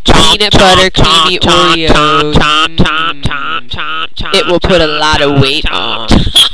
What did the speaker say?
peanut butter creamy Oreos. It will put a lot of weight on.